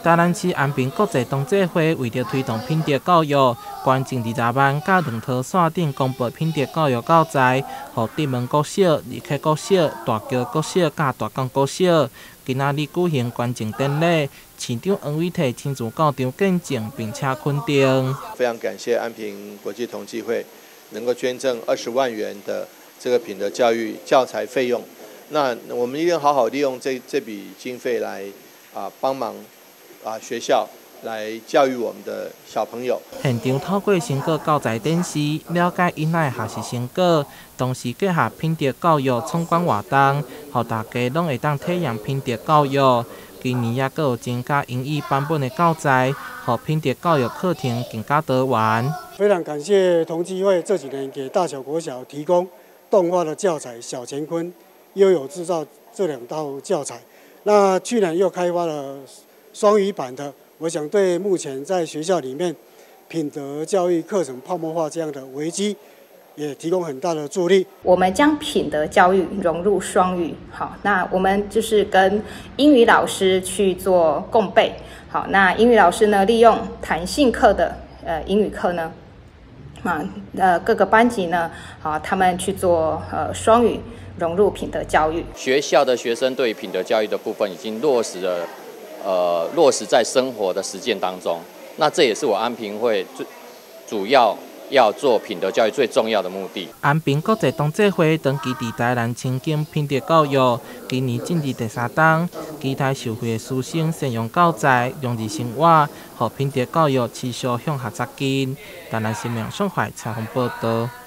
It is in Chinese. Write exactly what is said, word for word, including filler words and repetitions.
台南市安平国际同济会为着推动品德教育，捐赠二十万甲两套线顶公布品德教育教材，予地门国小、二溪国小、大桥国小甲大港国小。今仔日举行捐赠典礼，市长黄伟綽亲自到场见证，并且肯定。 非常感谢安平国际同济会能够捐赠二十万元的这个品德教育教材费用。那我们一定好好利用这这笔经费来啊帮忙啊学校来教育我们的小朋友。 现场透过成果教材展示，了解因仔学习成果，同时结合品德教育闯关活动，让大家拢会当体验品德教育。今年也阁有增加英语版本的教材，让品德教育课程更加多元。 非常感谢同济会这几年给大小国小提供动画的教材《小乾坤》、《悠游制造》这两套教材。那去年又开发了双语版的，我想对目前在学校里面品德教育课程泡沫化这样的危机，也提供很大的助力。 我们将品德教育融入双语，好，那我们就是跟英语老师去做共备，好，那英语老师呢，利用弹性课的呃英语课呢，啊呃各个班级呢，好，他们去做呃双语融入品德教育。 学校的学生对品德教育的部分已经落实了，呃落实在生活的实践当中。那这也是我安平会最主要要做品德教育最重要的目的。 安平国际同济会长期伫台南深耕品德教育，今年进入第三档，期待受惠的师生善用教材，融入生活，让品德教育持续向下扎根。台南新闻上海采访报道。